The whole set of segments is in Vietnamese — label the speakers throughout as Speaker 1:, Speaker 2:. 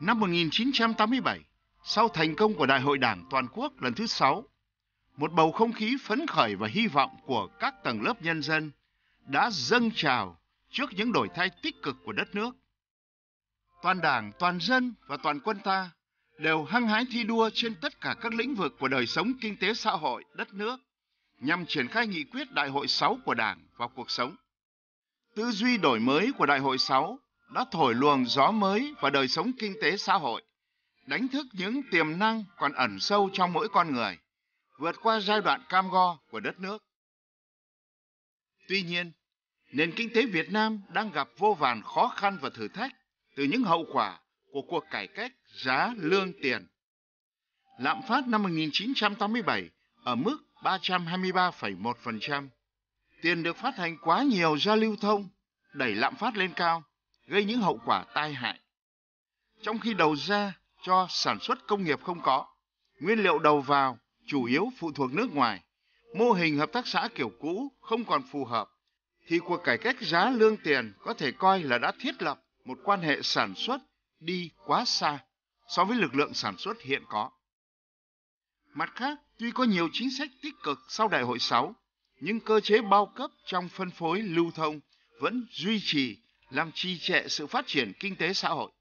Speaker 1: Năm 1987, sau thành công của Đại hội Đảng Toàn quốc lần thứ 6, một bầu không khí phấn khởi và hy vọng của các tầng lớp nhân dân đã dâng trào trước những đổi thay tích cực của đất nước. Toàn Đảng, toàn dân và toàn quân ta đều hăng hái thi đua trên tất cả các lĩnh vực của đời sống kinh tế xã hội đất nước nhằm triển khai nghị quyết Đại hội 6 của Đảng vào cuộc sống. Tư duy đổi mới của Đại hội 6 đã thổi luồng gió mới vào đời sống kinh tế xã hội, đánh thức những tiềm năng còn ẩn sâu trong mỗi con người, vượt qua giai đoạn cam go của đất nước. Tuy nhiên, nền kinh tế Việt Nam đang gặp vô vàn khó khăn và thử thách từ những hậu quả của cuộc cải cách giá lương tiền. Lạm phát năm 1987 ở mức 323,1%. Tiền được phát hành quá nhiều ra lưu thông, đẩy lạm phát lên cao, gây những hậu quả tai hại. Trong khi đầu ra cho sản xuất công nghiệp không có, nguyên liệu đầu vào chủ yếu phụ thuộc nước ngoài, mô hình hợp tác xã kiểu cũ không còn phù hợp, thì cuộc cải cách giá lương tiền có thể coi là đã thiết lập một quan hệ sản xuất đi quá xa so với lực lượng sản xuất hiện có. Mặt khác, tuy có nhiều chính sách tích cực sau Đại hội 6, nhưng cơ chế bao cấp trong phân phối lưu thông vẫn duy trì làm trì trệ sự phát triển kinh tế xã hội.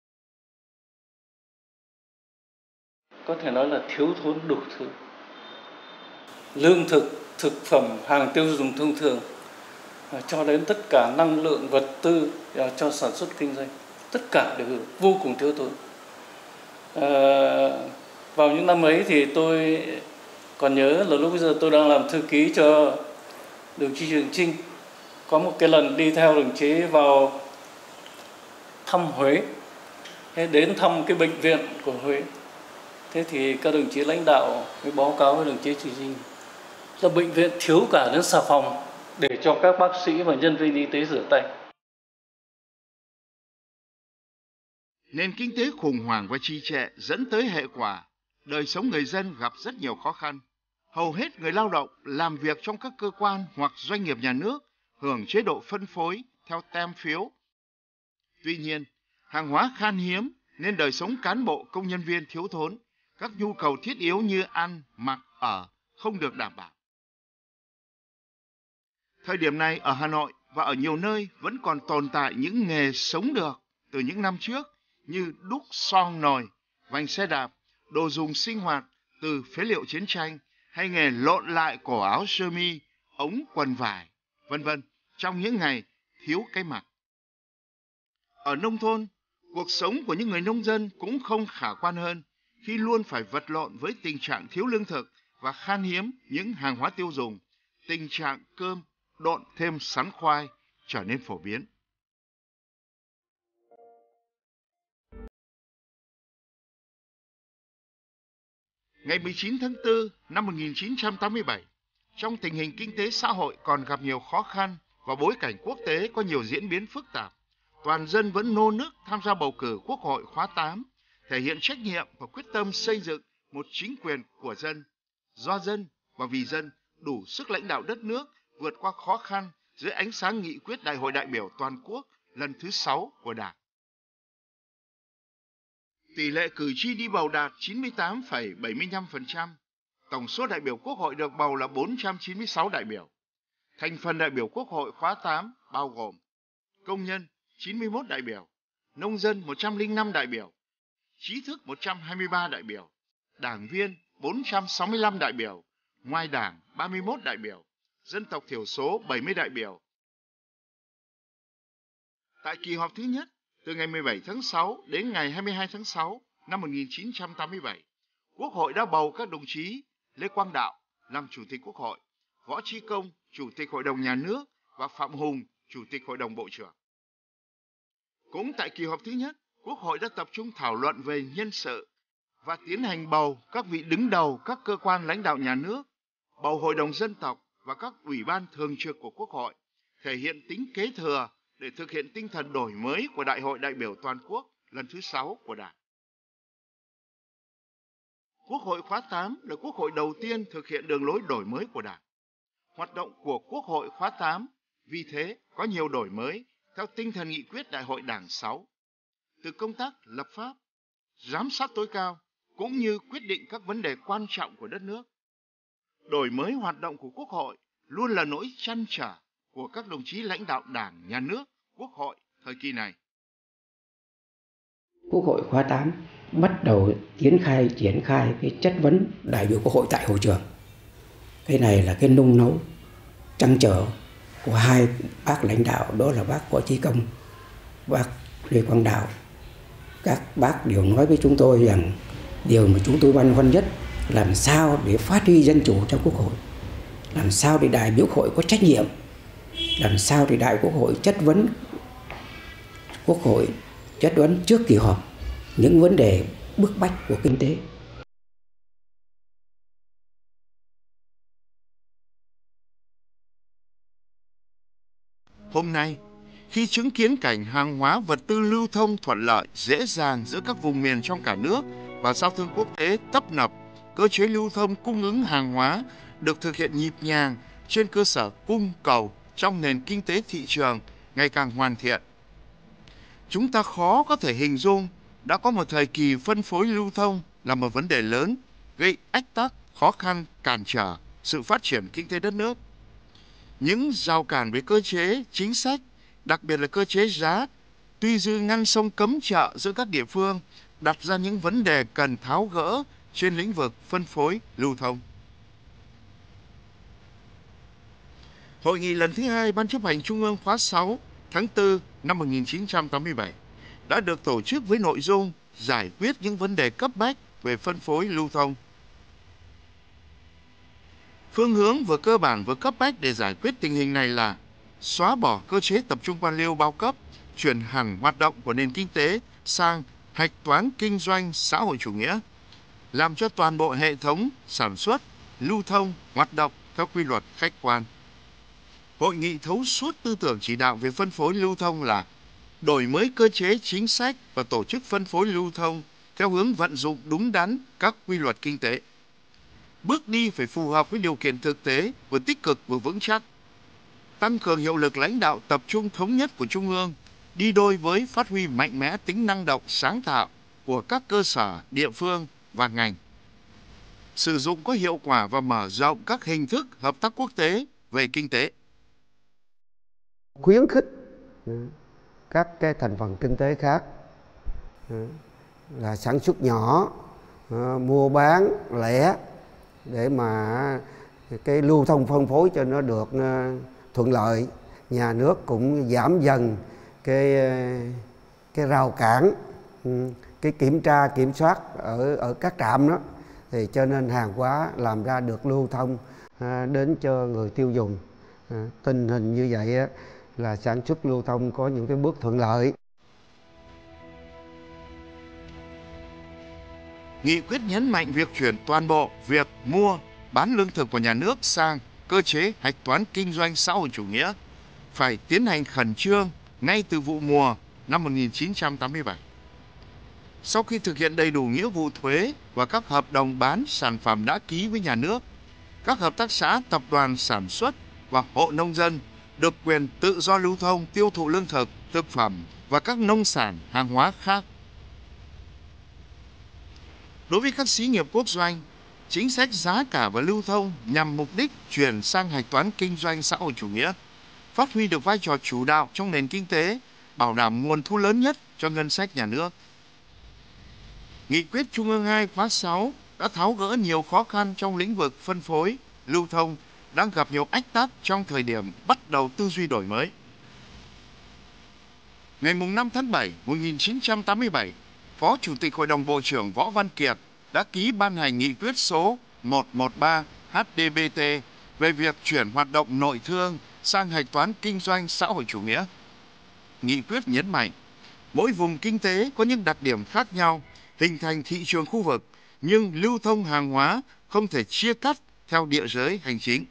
Speaker 2: Có thể nói là thiếu thốn đủ thứ. Lương thực, thực phẩm, hàng tiêu dùng thông thường, cho đến tất cả năng lượng, vật tư cho sản xuất kinh doanh, tất cả đều vô cùng thiếu thốn. Vào những năm ấy thì tôi còn nhớ là lúc bây giờ tôi đang làm thư ký cho đồng chí Trường Chinh. Có một cái lần đi theo đồng chí vào thăm Huế, đến thăm cái bệnh viện của Huế. Thế thì các đồng chí lãnh đạo mới báo cáo với đồng chí Trường Chinh là bệnh viện thiếu cả đến xà phòng để cho các bác sĩ và nhân viên y tế rửa tay.
Speaker 1: Nền kinh tế khủng hoảng và trì trệ dẫn tới hệ quả đời sống người dân gặp rất nhiều khó khăn. Hầu hết người lao động làm việc trong các cơ quan hoặc doanh nghiệp nhà nước hưởng chế độ phân phối theo tem phiếu. Tuy nhiên, hàng hóa khan hiếm nên đời sống cán bộ công nhân viên thiếu thốn, các nhu cầu thiết yếu như ăn, mặc, ở không được đảm bảo. Thời điểm này ở Hà Nội và ở nhiều nơi vẫn còn tồn tại những nghề sống được từ những năm trước như đúc son nồi, vành xe đạp, đồ dùng sinh hoạt từ phế liệu chiến tranh hay nghề lộn lại cổ áo sơ mi, ống quần vải, vân vân trong những ngày thiếu cái mặc. Ở nông thôn, cuộc sống của những người nông dân cũng không khả quan hơn khi luôn phải vật lộn với tình trạng thiếu lương thực và khan hiếm những hàng hóa tiêu dùng. Tình trạng cơm độn thêm sắn khoai trở nên phổ biến. Ngày 19 tháng 4 năm 1987, trong tình hình kinh tế xã hội còn gặp nhiều khó khăn và bối cảnh quốc tế có nhiều diễn biến phức tạp, toàn dân vẫn nô nức tham gia bầu cử Quốc hội khóa 8, thể hiện trách nhiệm và quyết tâm xây dựng một chính quyền của dân, do dân và vì dân đủ sức lãnh đạo đất nước vượt qua khó khăn dưới ánh sáng nghị quyết Đại hội đại biểu toàn quốc lần thứ 6 của Đảng. Tỷ lệ cử tri đi bầu đạt 98,75%, tổng số đại biểu Quốc hội được bầu là 496 đại biểu. Thành phần đại biểu Quốc hội khóa 8 bao gồm công nhân 91 đại biểu, nông dân 105 đại biểu, trí thức 123 đại biểu, đảng viên 465 đại biểu, ngoài đảng 31 đại biểu, dân tộc thiểu số 70 đại biểu. Tại kỳ họp thứ nhất, từ ngày 17 tháng 6 đến ngày 22 tháng 6 năm 1987, Quốc hội đã bầu các đồng chí Lê Quang Đạo làm Chủ tịch Quốc hội, Võ Trí Công, Chủ tịch Hội đồng Nhà nước và Phạm Hùng, Chủ tịch Hội đồng Bộ trưởng. Cũng tại kỳ họp thứ nhất, Quốc hội đã tập trung thảo luận về nhân sự và tiến hành bầu các vị đứng đầu các cơ quan lãnh đạo nhà nước, bầu Hội đồng Dân tộc và các ủy ban thường trực của Quốc hội, thể hiện tính kế thừa để thực hiện tinh thần đổi mới của Đại hội đại biểu toàn quốc lần thứ 6 của Đảng. Quốc hội khóa 8 là quốc hội đầu tiên thực hiện đường lối đổi mới của Đảng. Hoạt động của Quốc hội khóa 8 vì thế có nhiều đổi mới theo tinh thần nghị quyết Đại hội Đảng 6. Từ công tác lập pháp, giám sát tối cao cũng như quyết định các vấn đề quan trọng của đất nước. Đổi mới hoạt động của Quốc hội luôn là nỗi trăn trở của các đồng chí lãnh đạo Đảng, Nhà nước, Quốc hội thời kỳ này.
Speaker 3: Quốc hội khóa 8 bắt đầu triển khai cái chất vấn đại biểu Quốc hội tại hội trường. Cái này là cái nung nấu trăn trở của hai bác lãnh đạo, đó là bác Võ Chí Công, bác Lê Quang Đạo. Các bác đều nói với chúng tôi rằng điều mà chúng tôi băn khoăn nhất làm sao để phát huy dân chủ trong Quốc hội, làm sao để đại biểu Quốc hội có trách nhiệm, làm sao để đại biểu Quốc hội chất vấn trước kỳ họp những vấn đề bức bách của kinh tế.
Speaker 1: Hôm nay, khi chứng kiến cảnh hàng hóa vật tư lưu thông thuận lợi, dễ dàng giữa các vùng miền trong cả nước và giao thương quốc tế tấp nập, cơ chế lưu thông cung ứng hàng hóa được thực hiện nhịp nhàng trên cơ sở cung cầu trong nền kinh tế thị trường ngày càng hoàn thiện. Chúng ta khó có thể hình dung đã có một thời kỳ phân phối lưu thông là một vấn đề lớn, gây ách tắc, khó khăn, cản trở sự phát triển kinh tế đất nước. Những rào cản về cơ chế, chính sách, đặc biệt là cơ chế giá, tuy dư ngăn sông cấm chợ giữa các địa phương, đặt ra những vấn đề cần tháo gỡ trên lĩnh vực phân phối lưu thông. Hội nghị lần thứ 2 Ban chấp hành Trung ương khóa 6 tháng 4 năm 1987 đã được tổ chức với nội dung giải quyết những vấn đề cấp bách về phân phối lưu thông. Phương hướng vừa cơ bản vừa cấp bách để giải quyết tình hình này là xóa bỏ cơ chế tập trung quan liêu bao cấp, chuyển hẳn hoạt động của nền kinh tế sang hạch toán kinh doanh xã hội chủ nghĩa, làm cho toàn bộ hệ thống sản xuất, lưu thông, hoạt động theo quy luật khách quan. Hội nghị thấu suốt tư tưởng chỉ đạo về phân phối lưu thông là đổi mới cơ chế chính sách và tổ chức phân phối lưu thông theo hướng vận dụng đúng đắn các quy luật kinh tế. Bước đi phải phù hợp với điều kiện thực tế, vừa tích cực vừa vững chắc. Tăng cường hiệu lực lãnh đạo tập trung thống nhất của Trung ương, đi đôi với phát huy mạnh mẽ tính năng động sáng tạo của các cơ sở, địa phương và ngành. Sử dụng có hiệu quả và mở rộng các hình thức hợp tác quốc tế về kinh tế.
Speaker 4: Khuyến khích các cái thành phần kinh tế khác là sản xuất nhỏ, mua bán lẻ để mà cái lưu thông phân phối cho nó được thuận lợi. Nhà nước cũng giảm dần cái rào cản, cái kiểm tra kiểm soát ở các trạm đó, thì cho nên hàng hóa làm ra được lưu thông đến cho người tiêu dùng. Tình hình như vậy là sản xuất lưu thông có những cái bước thuận lợi.
Speaker 1: Nghị quyết nhấn mạnh việc chuyển toàn bộ việc mua, bán lương thực của nhà nước sang cơ chế hạch toán kinh doanh xã hội chủ nghĩa phải tiến hành khẩn trương ngay từ vụ mùa năm 1987. Sau khi thực hiện đầy đủ nghĩa vụ thuế và các hợp đồng bán sản phẩm đã ký với nhà nước, các hợp tác xã, tập đoàn sản xuất và hộ nông dân được quyền tự do lưu thông, tiêu thụ lương thực, thực phẩm và các nông sản, hàng hóa khác. Đối với các xí nghiệp quốc doanh, chính sách giá cả và lưu thông nhằm mục đích chuyển sang hạch toán kinh doanh xã hội chủ nghĩa, phát huy được vai trò chủ đạo trong nền kinh tế, bảo đảm nguồn thu lớn nhất cho ngân sách nhà nước. Nghị quyết Trung ương 2 khóa 6 đã tháo gỡ nhiều khó khăn trong lĩnh vực phân phối, lưu thông, đang gặp nhiều ách tắc trong thời điểm bắt đầu tư duy đổi mới. Ngày 5 tháng 7, 1987, Phó Chủ tịch Hội đồng Bộ trưởng Võ Văn Kiệt đã ký ban hành nghị quyết số 113 HDBT về việc chuyển hoạt động nội thương sang hạch toán kinh doanh xã hội chủ nghĩa. Nghị quyết nhấn mạnh, mỗi vùng kinh tế có những đặc điểm khác nhau, hình thành thị trường khu vực, nhưng lưu thông hàng hóa không thể chia cắt theo địa giới hành chính.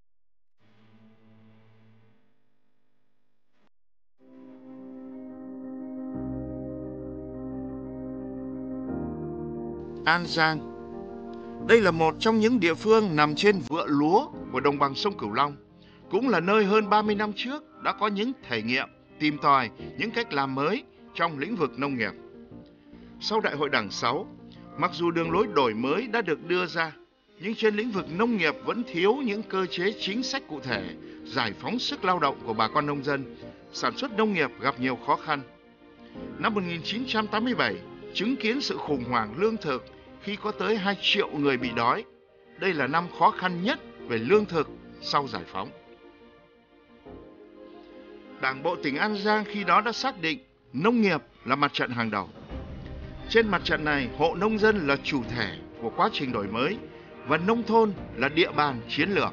Speaker 1: An Giang. Đây là một trong những địa phương nằm trên vựa lúa của đồng bằng sông Cửu Long, cũng là nơi hơn 30 năm trước đã có những thể nghiệm, tìm tòi những cách làm mới trong lĩnh vực nông nghiệp. Sau Đại hội Đảng 6, mặc dù đường lối đổi mới đã được đưa ra, nhưng trên lĩnh vực nông nghiệp vẫn thiếu những cơ chế chính sách cụ thể, giải phóng sức lao động của bà con nông dân, sản xuất nông nghiệp gặp nhiều khó khăn. Năm 1987, chứng kiến sự khủng hoảng lương thực khi có tới 2 triệu người bị đói. Đây là năm khó khăn nhất về lương thực sau giải phóng. Đảng bộ tỉnh An Giang khi đó đã xác định nông nghiệp là mặt trận hàng đầu. Trên mặt trận này, hộ nông dân là chủ thể của quá trình đổi mới và nông thôn là địa bàn chiến lược.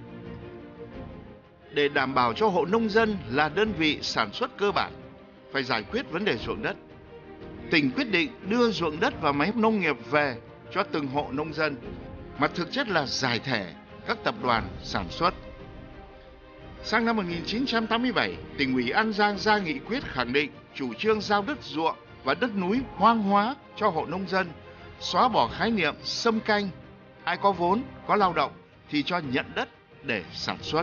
Speaker 1: Để đảm bảo cho hộ nông dân là đơn vị sản xuất cơ bản, phải giải quyết vấn đề ruộng đất. Tỉnh quyết định đưa ruộng đất và máy nông nghiệp về cho từng hộ nông dân, mà thực chất là giải thể các tập đoàn sản xuất. Sang năm 1987, tỉnh ủy An Giang ra nghị quyết khẳng định chủ trương giao đất ruộng và đất núi hoang hóa cho hộ nông dân, xóa bỏ khái niệm xâm canh, ai có vốn, có lao động thì cho nhận đất để sản xuất.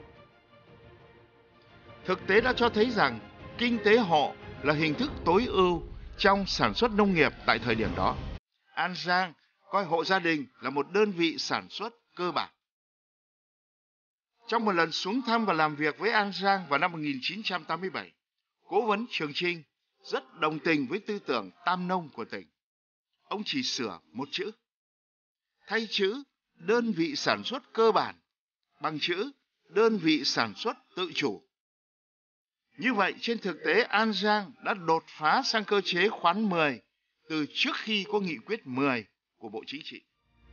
Speaker 1: Thực tế đã cho thấy rằng kinh tế hộ là hình thức tối ưu trong sản xuất nông nghiệp tại thời điểm đó. An Giang coi hộ gia đình là một đơn vị sản xuất cơ bản. Trong một lần xuống thăm và làm việc với An Giang vào năm 1987, Cố vấn Trường Chinh rất đồng tình với tư tưởng tam nông của tỉnh. Ông chỉ sửa một chữ, thay chữ đơn vị sản xuất cơ bản bằng chữ đơn vị sản xuất tự chủ. Như vậy, trên thực tế An Giang đã đột phá sang cơ chế khoán 10 từ trước khi có nghị quyết 10 của Bộ Chính trị.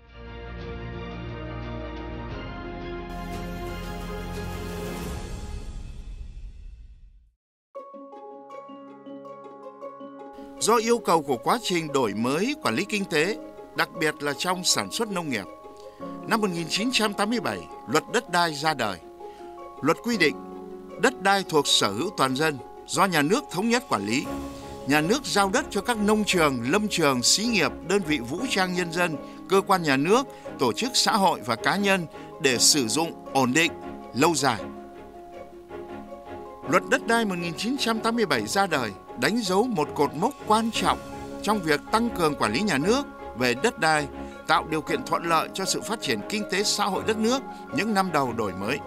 Speaker 1: Do yêu cầu của quá trình đổi mới quản lý kinh tế, đặc biệt là trong sản xuất nông nghiệp, năm 1987, Luật Đất đai ra đời. Luật quy định đất đai thuộc sở hữu toàn dân do nhà nước thống nhất quản lý. Nhà nước giao đất cho các nông trường, lâm trường, xí nghiệp, đơn vị vũ trang nhân dân, cơ quan nhà nước, tổ chức xã hội và cá nhân để sử dụng ổn định, lâu dài. Luật Đất đai 1987 ra đời đánh dấu một cột mốc quan trọng trong việc tăng cường quản lý nhà nước về đất đai, tạo điều kiện thuận lợi cho sự phát triển kinh tế xã hội đất nước những năm đầu đổi mới.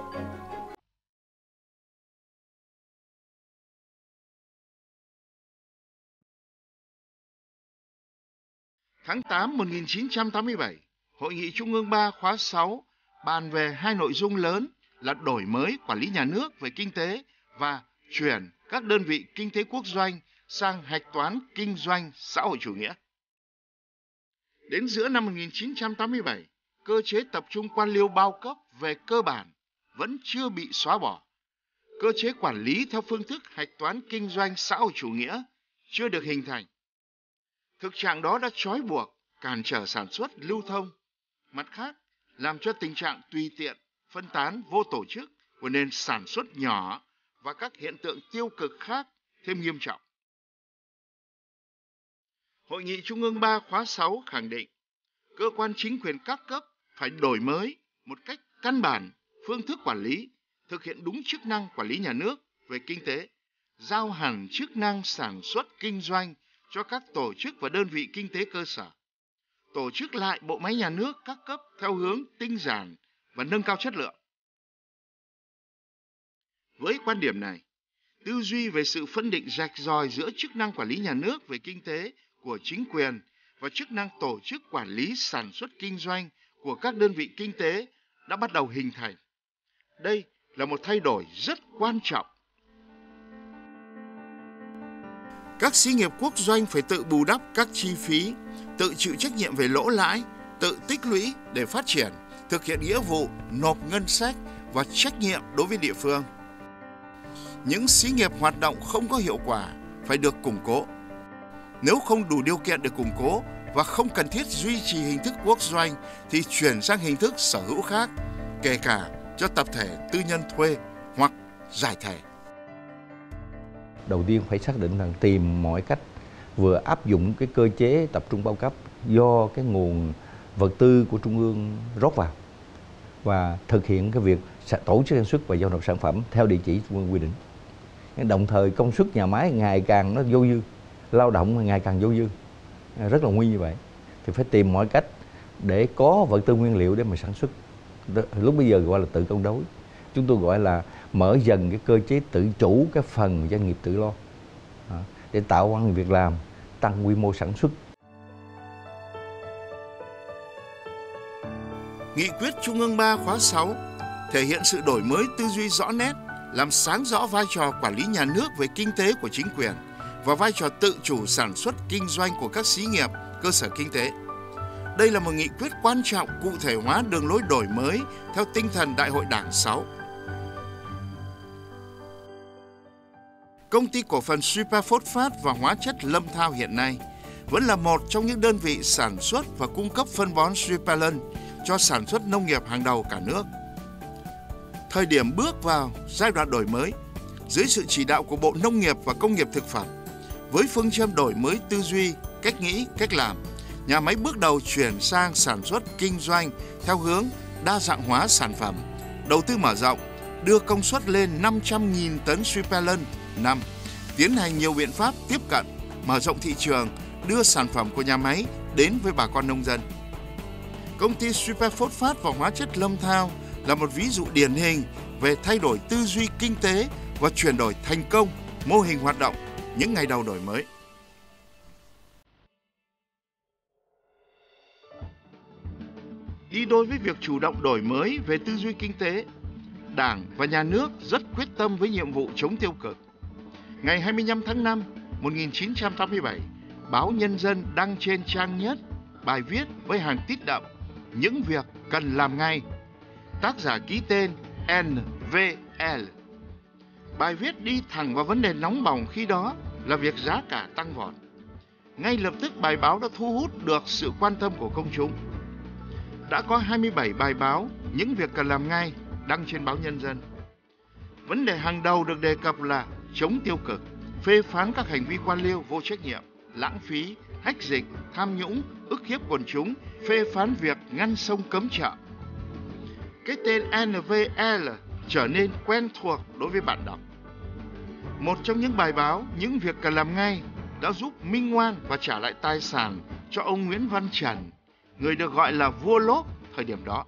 Speaker 1: Tháng 8 1987, Hội nghị Trung ương 3 khóa 6 bàn về hai nội dung lớn là đổi mới quản lý nhà nước về kinh tế và chuyển các đơn vị kinh tế quốc doanh sang hạch toán kinh doanh xã hội chủ nghĩa. Đến giữa năm 1987, cơ chế tập trung quan liêu bao cấp về cơ bản vẫn chưa bị xóa bỏ. Cơ chế quản lý theo phương thức hạch toán kinh doanh xã hội chủ nghĩa chưa được hình thành. Thực trạng đó đã trói buộc, cản trở sản xuất, lưu thông. Mặt khác, làm cho tình trạng tùy tiện, phân tán, vô tổ chức của nền sản xuất nhỏ và các hiện tượng tiêu cực khác thêm nghiêm trọng. Hội nghị Trung ương 3 khóa 6 khẳng định cơ quan chính quyền các cấp phải đổi mới một cách căn bản phương thức quản lý, thực hiện đúng chức năng quản lý nhà nước về kinh tế, giao hẳn chức năng sản xuất kinh doanh cho các tổ chức và đơn vị kinh tế cơ sở, tổ chức lại bộ máy nhà nước các cấp theo hướng tinh giản và nâng cao chất lượng. Với quan điểm này, tư duy về sự phân định rạch ròi giữa chức năng quản lý nhà nước về kinh tế của chính quyền và chức năng tổ chức quản lý sản xuất kinh doanh của các đơn vị kinh tế đã bắt đầu hình thành. Đây là một thay đổi rất quan trọng. Các xí nghiệp quốc doanh phải tự bù đắp các chi phí, tự chịu trách nhiệm về lỗ lãi, tự tích lũy để phát triển, thực hiện nghĩa vụ, nộp ngân sách và trách nhiệm đối với địa phương. Những xí nghiệp hoạt động không có hiệu quả phải được củng cố. Nếu không đủ điều kiện để củng cố và không cần thiết duy trì hình thức quốc doanh thì chuyển sang hình thức sở hữu khác, kể cả cho tập thể tư nhân thuê hoặc giải thể.
Speaker 5: Đầu tiên phải xác định rằng tìm mọi cách vừa áp dụng cái cơ chế tập trung bao cấp do cái nguồn vật tư của trung ương rót vào và thực hiện cái việc tổ chức sản xuất và giao nộp sản phẩm theo địa chỉ trung ương quy định. Đồng thời công suất nhà máy ngày càng nó vô dư, lao động ngày càng vô dư rất là nguy như vậy, thì phải tìm mọi cách để có vật tư nguyên liệu để mà sản xuất. Lúc bây giờ gọi là tự cân đối, chúng tôi gọi là mở dần cái cơ chế tự chủ cái phần doanh nghiệp tự lo để tạo công ăn việc làm, tăng quy mô sản xuất.
Speaker 1: Nghị quyết Trung ương 3 khóa 6 thể hiện sự đổi mới tư duy rõ nét, làm sáng rõ vai trò quản lý nhà nước về kinh tế của chính quyền và vai trò tự chủ sản xuất kinh doanh của các xí nghiệp, cơ sở kinh tế. Đây là một nghị quyết quan trọng cụ thể hóa đường lối đổi mới theo tinh thần Đại hội Đảng 6. Công ty cổ phần Superphosphate và hóa chất Lâm Thao hiện nay vẫn là một trong những đơn vị sản xuất và cung cấp phân bón Superlen cho sản xuất nông nghiệp hàng đầu cả nước. Thời điểm bước vào giai đoạn đổi mới, dưới sự chỉ đạo của Bộ Nông nghiệp và Công nghiệp Thực phẩm, với phương châm đổi mới tư duy, cách nghĩ, cách làm, nhà máy bước đầu chuyển sang sản xuất kinh doanh theo hướng đa dạng hóa sản phẩm, đầu tư mở rộng, đưa công suất lên 500.000 tấn Superlen năm, tiến hành nhiều biện pháp tiếp cận, mở rộng thị trường, đưa sản phẩm của nhà máy đến với bà con nông dân. Công ty Superphosphate và hóa chất Lâm Thao là một ví dụ điển hình về thay đổi tư duy kinh tế và chuyển đổi thành công mô hình hoạt động những ngày đầu đổi mới. Đi đôi với việc chủ động đổi mới về tư duy kinh tế, Đảng và Nhà nước rất quyết tâm với nhiệm vụ chống tiêu cực. Ngày 25 tháng 5, 1987, báo Nhân dân đăng trên trang nhất bài viết với hàng tít đậm những việc cần làm ngay. Tác giả ký tên NVL. Bài viết đi thẳng vào vấn đề nóng bỏng khi đó là việc giá cả tăng vọt. Ngay lập tức bài báo đã thu hút được sự quan tâm của công chúng. Đã có 27 bài báo những việc cần làm ngay đăng trên báo Nhân dân. Vấn đề hàng đầu được đề cập là chống tiêu cực, phê phán các hành vi quan liêu vô trách nhiệm, lãng phí, hách dịch, tham nhũng, ức hiếp quần chúng, phê phán việc ngăn sông cấm chợ. Cái tên NVL trở nên quen thuộc đối với bạn đọc. Một trong những bài báo những việc cần làm ngay đã giúp minh oan và trả lại tài sản cho ông Nguyễn Văn Trần, người được gọi là vua lốp thời điểm đó.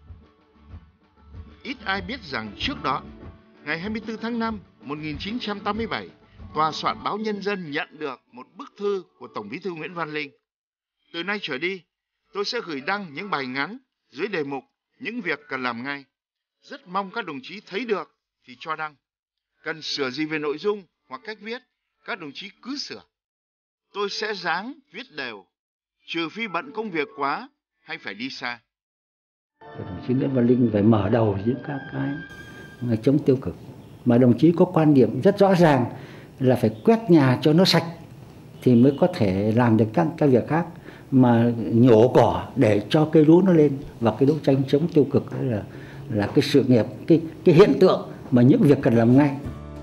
Speaker 1: Ít ai biết rằng trước đó, ngày 24 tháng 5, 1987, Tòa soạn báo Nhân dân nhận được một bức thư của Tổng Bí thư Nguyễn Văn Linh. Từ nay trở đi, tôi sẽ gửi đăng những bài ngắn dưới đề mục những việc cần làm ngay. Rất mong các đồng chí thấy được thì cho đăng. Cần sửa gì về nội dung hoặc cách viết, các đồng chí cứ sửa. Tôi sẽ ráng viết đều, trừ phi bận công việc quá hay phải đi xa.
Speaker 3: Đồng chí Nguyễn Văn Linh phải mở đầu những các cái chống tiêu cực. Mà đồng chí có quan điểm rất rõ ràng là phải quét nhà cho nó sạch thì mới có thể làm được các việc khác. Mà nhổ cỏ để cho cây lúa nó lên, và cái đấu tranh chống tiêu cực đấy là cái sự nghiệp, cái hiện tượng mà những việc cần làm ngay.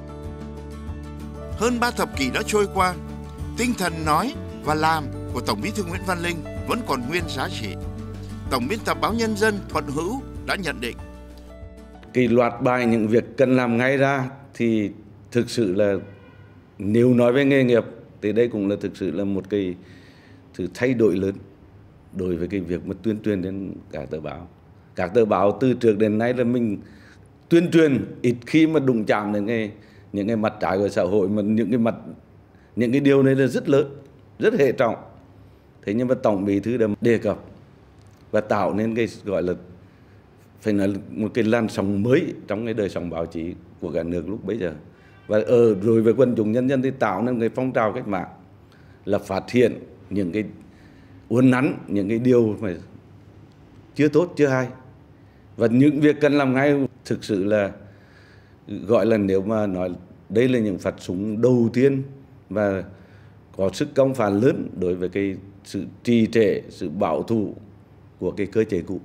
Speaker 1: Hơn 3 thập kỷ đã trôi qua, tinh thần nói và làm của Tổng Bí thư Nguyễn Văn Linh vẫn còn nguyên giá trị. Tổng biên tập báo Nhân dân Thuận Hữu đã nhận định:
Speaker 6: cái loạt bài những việc cần làm ngay ra thì thực sự là, nếu nói về nghề nghiệp thì đây cũng là thực sự là một cái sự thay đổi lớn đối với cái việc mà tuyên truyền đến các tờ báo. Các tờ báo từ trước đến nay là mình tuyên truyền ít khi mà đụng chạm đến những cái mặt trái của xã hội, mà những cái điều này là rất lớn, rất hệ trọng. Thế nhưng mà Tổng Bí thư đã đề cập và tạo nên cái gọi là phải nói một cái làn sóng mới trong cái đời sống báo chí của cả nước lúc bấy giờ. Và rồi với quần chúng nhân dân thì tạo nên cái phong trào cách mạng là phát hiện những cái uốn nắn, những cái điều mà chưa tốt, chưa hay. Và những việc cần làm ngay thực sự là gọi là, nếu mà nói đây là những phát súng đầu tiên và có sức công phá lớn đối với cái sự trì trệ, sự bảo thủ của cái cơ chế cũ.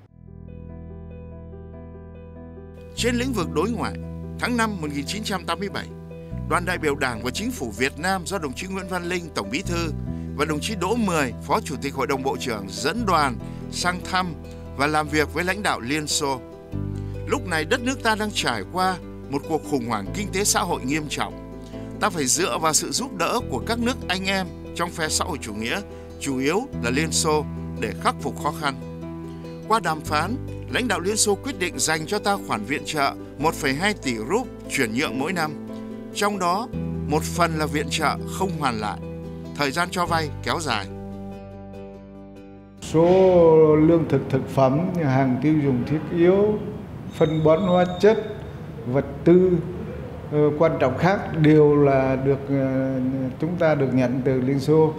Speaker 1: Trên lĩnh vực đối ngoại, tháng 5 1987, đoàn đại biểu Đảng và Chính phủ Việt Nam do đồng chí Nguyễn Văn Linh, Tổng Bí thư, và đồng chí Đỗ Mười, Phó Chủ tịch Hội đồng Bộ trưởng dẫn đoàn sang thăm và làm việc với lãnh đạo Liên Xô. Lúc này đất nước ta đang trải qua một cuộc khủng hoảng kinh tế xã hội nghiêm trọng. Ta phải dựa vào sự giúp đỡ của các nước anh em trong phe xã hội chủ nghĩa chủ yếu là Liên Xô để khắc phục khó khăn. Qua đàm phán, lãnh đạo Liên Xô quyết định dành cho ta khoản viện trợ 1,2 tỷ rúp chuyển nhượng mỗi năm. Trong đó, một phần là viện trợ không hoàn lại. Thời gian cho vay kéo dài.
Speaker 7: Số lương thực, thực phẩm, hàng tiêu dùng thiết yếu, phân bón hóa chất, vật tư quan trọng khác đều là chúng ta được nhận từ Liên Xô,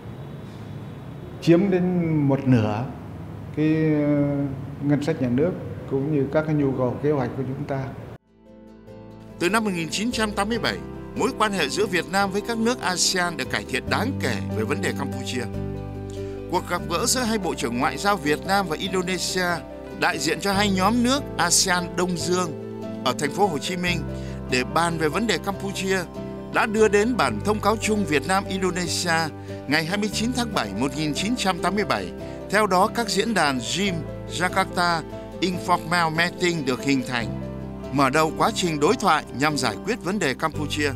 Speaker 7: chiếm đến một nửa cái ngân sách nhà nước cũng như các cái nhu cầu kế hoạch của chúng ta.
Speaker 1: Từ năm 1987, mối quan hệ giữa Việt Nam với các nước ASEAN được cải thiện đáng kể về vấn đề Campuchia. Cuộc gặp gỡ giữa hai bộ trưởng ngoại giao Việt Nam và Indonesia, đại diện cho hai nhóm nước ASEAN Đông Dương ở thành phố Hồ Chí Minh để bàn về vấn đề Campuchia đã đưa đến bản thông cáo chung Việt Nam-Indonesia ngày 29 tháng 7 1987. Theo đó, các diễn đàn GIM, Jakarta Informal Meeting được hình thành, mở đầu quá trình đối thoại nhằm giải quyết vấn đề Campuchia.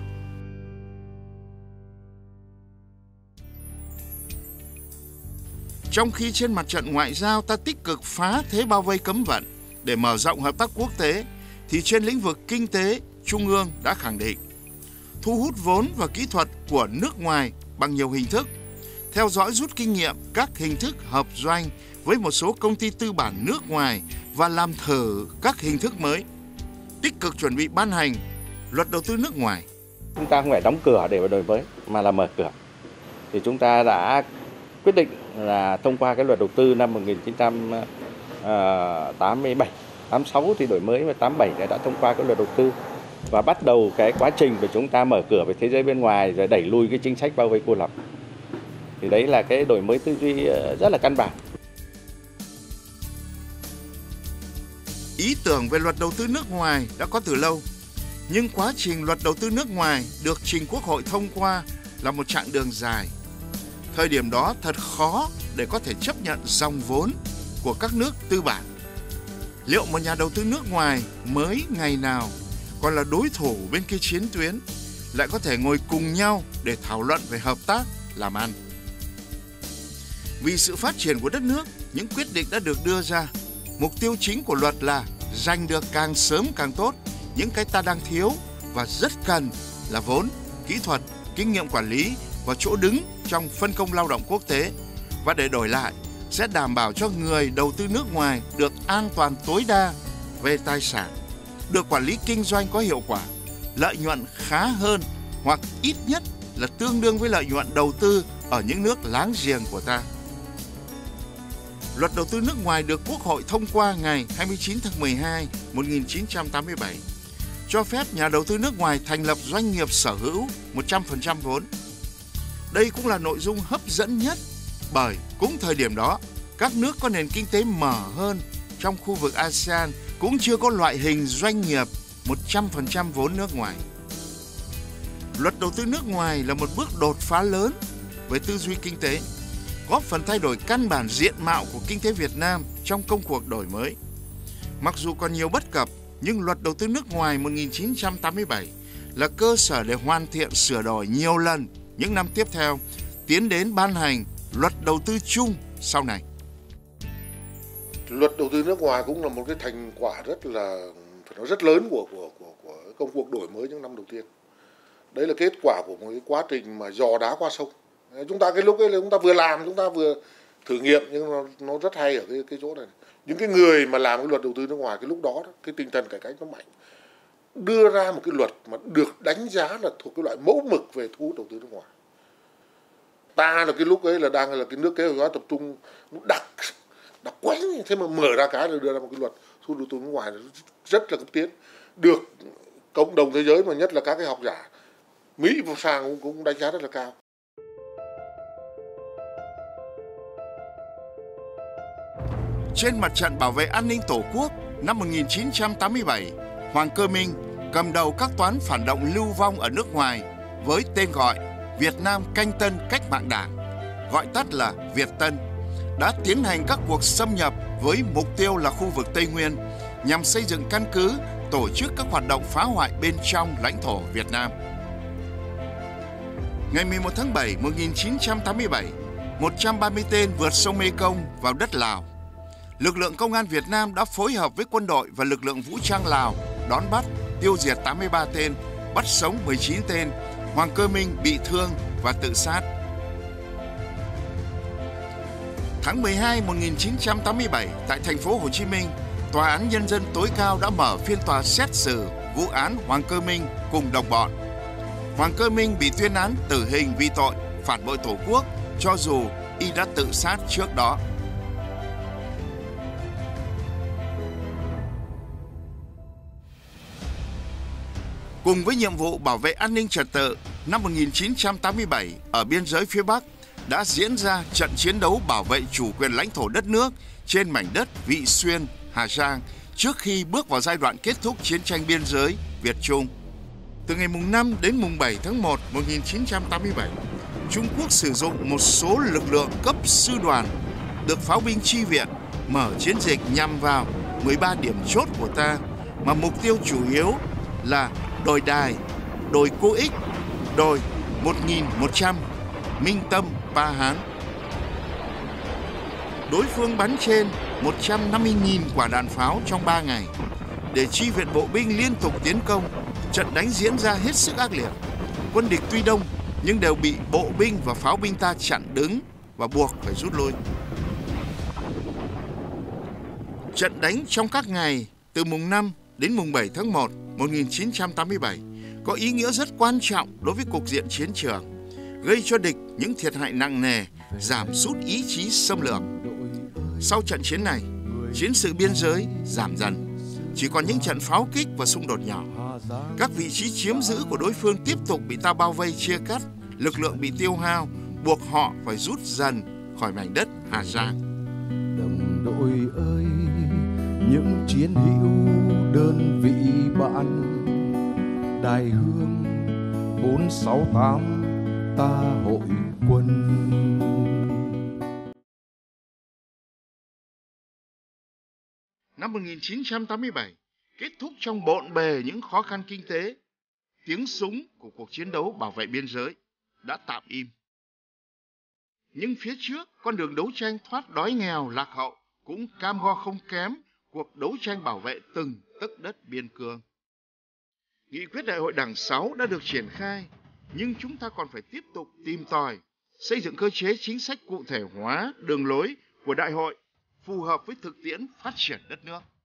Speaker 1: Trong khi trên mặt trận ngoại giao ta tích cực phá thế bao vây cấm vận để mở rộng hợp tác quốc tế, thì trên lĩnh vực kinh tế, Trung ương đã khẳng định thu hút vốn và kỹ thuật của nước ngoài bằng nhiều hình thức, theo dõi rút kinh nghiệm các hình thức hợp doanh với một số công ty tư bản nước ngoài và làm thử các hình thức mới, tích cực chuẩn bị ban hành luật đầu tư nước ngoài.
Speaker 8: Chúng ta không phải đóng cửa để đổi mới mà là mở cửa. Thì chúng ta đã quyết định là thông qua cái luật đầu tư năm 1987, 86 thì đổi mới và 87 đã thông qua cái luật đầu tư và bắt đầu cái quá trình của chúng ta mở cửa với thế giới bên ngoài rồi đẩy lùi cái chính sách bao vây cô lập. Thì đấy là cái đổi mới tư duy rất là căn bản.
Speaker 1: Ý tưởng về luật đầu tư nước ngoài đã có từ lâu, nhưng quá trình luật đầu tư nước ngoài được trình Quốc hội thông qua là một chặng đường dài. Thời điểm đó thật khó để có thể chấp nhận dòng vốn của các nước tư bản. Liệu một nhà đầu tư nước ngoài mới ngày nào còn là đối thủ bên kia chiến tuyến lại có thể ngồi cùng nhau để thảo luận về hợp tác làm ăn? Vì sự phát triển của đất nước, những quyết định đã được đưa ra. Mục tiêu chính của luật là giành được càng sớm càng tốt những cái ta đang thiếu và rất cần là vốn, kỹ thuật, kinh nghiệm quản lý và chỗ đứng trong phân công lao động quốc tế, và để đổi lại sẽ đảm bảo cho người đầu tư nước ngoài được an toàn tối đa về tài sản, được quản lý kinh doanh có hiệu quả, lợi nhuận khá hơn hoặc ít nhất là tương đương với lợi nhuận đầu tư ở những nước láng giềng của ta. Luật đầu tư nước ngoài được Quốc hội thông qua ngày 29 tháng 12 1987, cho phép nhà đầu tư nước ngoài thành lập doanh nghiệp sở hữu 100% vốn. Đây cũng là nội dung hấp dẫn nhất bởi cũng thời điểm đó, các nước có nền kinh tế mở hơn trong khu vực ASEAN cũng chưa có loại hình doanh nghiệp 100% vốn nước ngoài. Luật đầu tư nước ngoài là một bước đột phá lớn về tư duy kinh tế, góp phần thay đổi căn bản diện mạo của kinh tế Việt Nam trong công cuộc đổi mới. Mặc dù còn nhiều bất cập, nhưng luật đầu tư nước ngoài 1987 là cơ sở để hoàn thiện sửa đổi nhiều lần những năm tiếp theo, tiến đến ban hành luật đầu tư chung sau này.
Speaker 9: Luật đầu tư nước ngoài cũng là một cái thành quả rất lớn của công cuộc đổi mới những năm đầu tiên. Đấy là kết quả của một cái quá trình mà dò đá qua sông. Chúng ta cái lúc ấy là chúng ta vừa làm, chúng ta vừa thử nghiệm, nhưng nó rất hay ở cái chỗ này. Những cái người mà làm cái luật đầu tư nước ngoài cái lúc đó, cái tinh thần cải cách nó mạnh, đưa ra một cái luật mà được đánh giá là thuộc cái loại mẫu mực về thu hút đầu tư nước ngoài. Ta là cái lúc ấy là đang là cái nước kế hoạch hóa tập trung đặc quánh, thế mà mở ra cái là đưa ra một cái luật thu hút đầu tư nước ngoài rất là cấp tiến, được cộng đồng thế giới mà nhất là các cái học giả Mỹ và sang cũng đánh giá rất là cao.
Speaker 1: Trên mặt trận bảo vệ an ninh Tổ quốc năm 1987, Hoàng Cơ Minh cầm đầu các toán phản động lưu vong ở nước ngoài với tên gọi Việt Nam Canh Tân Cách mạng Đảng, gọi tắt là Việt Tân, đã tiến hành các cuộc xâm nhập với mục tiêu là khu vực Tây Nguyên nhằm xây dựng căn cứ, tổ chức các hoạt động phá hoại bên trong lãnh thổ Việt Nam. Ngày 11 tháng 7 1987, 130 tên vượt sông Mekong vào đất Lào. Lực lượng công an Việt Nam đã phối hợp với quân đội và lực lượng vũ trang Lào đón bắt, tiêu diệt 83 tên, bắt sống 19 tên, Hoàng Cơ Minh bị thương và tự sát. Tháng 12 1987 tại thành phố Hồ Chí Minh, Tòa án Nhân dân tối cao đã mở phiên tòa xét xử vụ án Hoàng Cơ Minh cùng đồng bọn. Hoàng Cơ Minh bị tuyên án tử hình vì tội phản bội Tổ quốc, cho dù y đã tự sát trước đó. Cùng với nhiệm vụ bảo vệ an ninh trật tự, năm 1987 ở biên giới phía Bắc đã diễn ra trận chiến đấu bảo vệ chủ quyền lãnh thổ đất nước trên mảnh đất Vị Xuyên, Hà Giang trước khi bước vào giai đoạn kết thúc chiến tranh biên giới Việt-Trung. Từ ngày mùng 5 đến mùng 7 tháng 1 1987, Trung Quốc sử dụng một số lực lượng cấp sư đoàn được pháo binh chi viện mở chiến dịch nhằm vào 13 điểm chốt của ta, mà mục tiêu chủ yếu là đồi Đài, đồi Cô Ích, đồi 1100, Minh Tâm, Pa Hán. Đối phương bắn trên 150.000 quả đạn pháo trong 3 ngày. Để chi viện bộ binh liên tục tiến công, trận đánh diễn ra hết sức ác liệt. Quân địch tuy đông nhưng đều bị bộ binh và pháo binh ta chặn đứng và buộc phải rút lui. Trận đánh trong các ngày từ mùng 5 đến mùng 7 tháng 1 1987 có ý nghĩa rất quan trọng đối với cục diện chiến trường, gây cho địch những thiệt hại nặng nề, giảm sút ý chí xâm lược. Sau trận chiến này, chiến sự biên giới giảm dần, chỉ còn những trận pháo kích và xung đột nhỏ. Các vị trí chiếm giữ của đối phương tiếp tục bị ta bao vây chia cắt, lực lượng bị tiêu hao, buộc họ phải rút dần khỏi mảnh đất Hà Giang.
Speaker 10: Đồng đội ơi, những chiến hữu đơn vị bạn, Đài Hương 468 ta hội quân.
Speaker 1: Năm 1987, kết thúc trong bộn bề những khó khăn kinh tế, tiếng súng của cuộc chiến đấu bảo vệ biên giới đã tạm im. Nhưng phía trước, con đường đấu tranh thoát đói nghèo lạc hậu cũng cam go không kém cuộc đấu tranh bảo vệ từng tấc đất biên cương. Nghị quyết Đại hội Đảng 6 đã được triển khai, nhưng chúng ta còn phải tiếp tục tìm tòi, xây dựng cơ chế chính sách cụ thể hóa đường lối của đại hội phù hợp với thực tiễn phát triển đất nước.